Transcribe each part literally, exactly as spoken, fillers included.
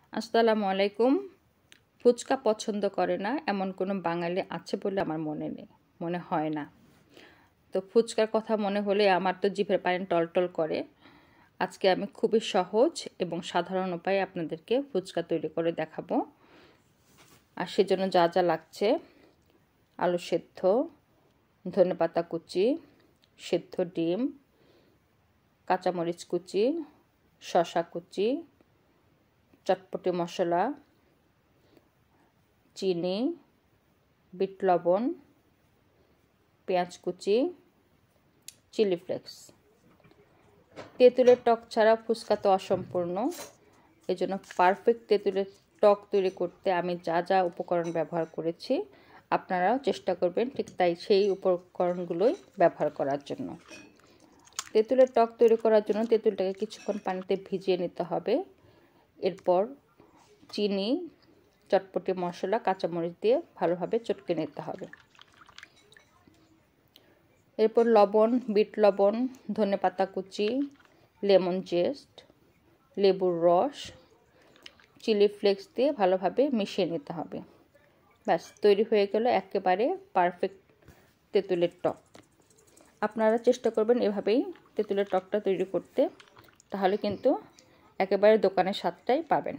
আসসালামু আলাইকুম। ফুচকা পছন্দ করে না এমন কোনো বাঙালি আছে বলে আমার মনে নেই, মনে হয় না। তো ফুচকার কথা মনে হলে আমার তো জিভের পানি টলটল করে। আজকে আমি খুবই সহজ এবং সাধারণ উপায়ে আপনাদেরকে ফুচকা তৈরি করে দেখাবো। আর সেজন্য যা যা লাগছে: আলু সেদ্ধ, ধনেপাতা কুচি, সেদ্ধ ডিম, কাঁচামরিচ কুচি, শসা কুচি, চটপটি মশলা, চিনি, বিট লবণ, পেঁয়াজ কুচি, চিলি ফ্লেক্স। তেঁতুলের টক ছাড়া ফুচকা তো অসম্পূর্ণ। এজন্য পারফেক্ট তেঁতুলের টক তৈরি করতে আমি যা যা উপকরণ ব্যবহার করেছি আপনারাও চেষ্টা করবেন ঠিক তাই সেই উপকরণগুলোই ব্যবহার করার জন্য। তেঁতুলের টক তৈরি করার জন্য তেঁতুলটাকে কিছুক্ষণ পানিতে ভিজিয়ে নিতে হবে। এরপর চিনি, চটপটি মশলা, কাঁচামরিচ দিয়ে ভালোভাবে চটকে নিতে হবে। এরপর লবণ, বিট লবণ, ধনেপাতা কুচি, লেমন জেস্ট, লেবুর রস, চিলি ফ্লেক্স দিয়ে ভালোভাবে মিশিয়ে নিতে হবে। ব্যাস, তৈরি হয়ে গেল একেবারে পারফেক্ট তেঁতুলের টক। আপনারা চেষ্টা করবেন এভাবেই তেঁতুলের টকটা তৈরি করতে, তাহলে কিন্তু একেবারে দোকানের স্বাদটাই পাবেন।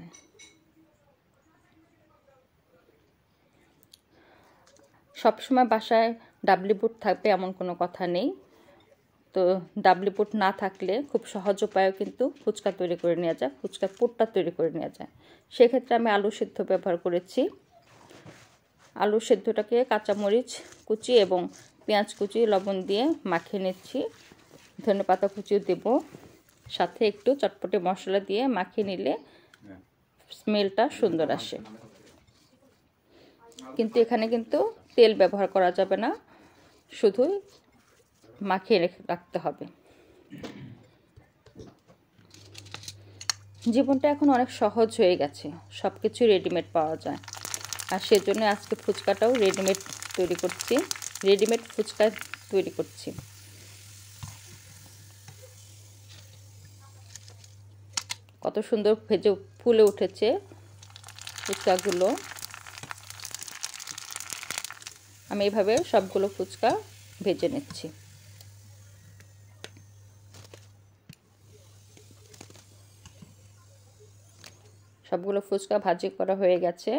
সবসময় বাসায় ডাবলি বুট থাকবে এমন কোনো কথা নেই। তো ডাবলি বুট না থাকলে খুব সহজ উপায়েও কিন্তু ফুচকা তৈরি করে নেওয়া যায়, ফুচকার পুরটা তৈরি করে নেওয়া যায়। সেক্ষেত্রে আমি আলু সেদ্ধ ব্যবহার করেছি। আলু সেদ্ধটাকে কাঁচামরিচ কুচি এবং পেঁয়াজ কুচি লবণ দিয়ে মাখিয়ে নিচ্ছি। ধনেপাতা কুচিও দেব, সাথে একটু চটপটি মশলা দিয়ে মাখিয়ে নিলে স্মেলটা সুন্দর আসে। কিন্তু এখানে কিন্তু তেল ব্যবহার করা যাবে না, শুধু মাখিয়ে রাখতে হবে। জীবনটা এখন অনেক সহজ হয়ে গেছে, সব কিছু রেডিমেড পাওয়া যায়। আর সেজন্য আজকে ফুচকাটাও রেডিমেড তৈরি করছি, রেডিমেড ফুচকা তৈরি করছি। কত সুন্দর ভেজে ফুলে উঠেছে ফুচকাগুলো। আমি এইভাবে সবগুলো ফুচকা ভেজে নিচ্ছি। সবগুলো ফুচকা ভাজি করা হয়ে গেছে।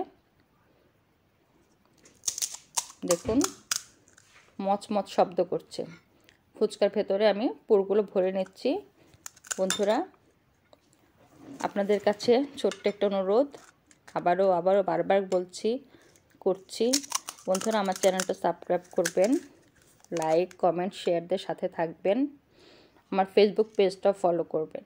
দেখুন মচমচ শব্দ করছে। ফুচকার ভেতরে আমি পুরগুলো ভরে নিচ্ছি। বন্ধুরা, আপনাদের কাছে ছোট্ট একটা অনুরোধ, আবারও আবারও বারবার বলছি করছি, বন্ধুরা আমার চ্যানেলটা সাবস্ক্রাইব করবেন, লাইক কমেন্ট শেয়ারদের সাথে থাকবেন, আমার ফেসবুক পেজটা ফলো করবেন।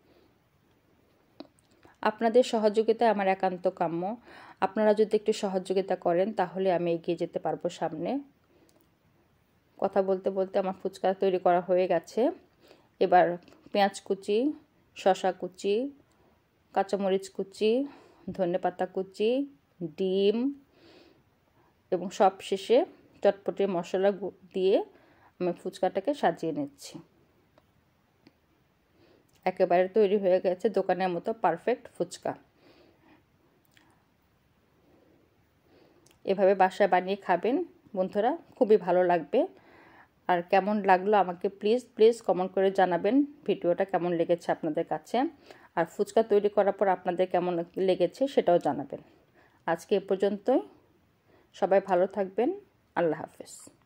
আপনাদের সহযোগিতা আমার একান্ত কাম্য। আপনারা যদি একটু সহযোগিতা করেন তাহলে আমি এগিয়ে যেতে পারবো সামনে। কথা বলতে বলতে আমার ফুচকা তৈরি করা হয়ে গেছে। এবার পেঁয়াজ কুচি, শসা কুচি, কাঁচামরিচ কুচি, ধনেপাতা কুচি, ডিম এবং সব শেষে চটপটি মশলা দিয়ে আমি ফুচকাটাকে সাজিয়ে নিচ্ছি। একেবারে তৈরি হয়ে গেছে দোকানের মতো পারফেক্ট ফুচকা। এভাবে বাসায় বানিয়ে খাবেন বন্ধুরা, খুবই ভালো লাগবে। আর কেমন লাগলো আমাকে প্লিজ প্লিজ কমেন্ট করে জানাবেন ভিডিওটা কেমন লেগেছে আপনাদের কাছে। আর ফুচকা তৈরি করার পর আপনাদের কেমন লেগেছে সেটাও জানাবেন। আজকে এ পর্যন্তই। সবাই ভালো থাকবেন। আল্লাহ হাফেজ।